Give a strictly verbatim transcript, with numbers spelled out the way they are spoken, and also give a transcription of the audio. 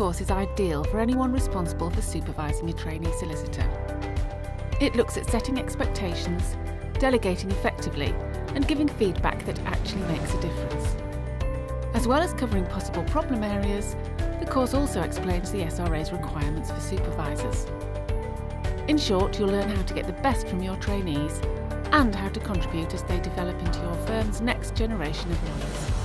course is ideal for anyone responsible for supervising a trainee solicitor. It looks at setting expectations, delegating effectively, and giving feedback that actually makes a difference. As well as covering possible problem areas, the course also explains the S R A's requirements for supervisors. In short, you'll learn how to get the best from your trainees and how to contribute as they develop into your firm's next generation of lawyers.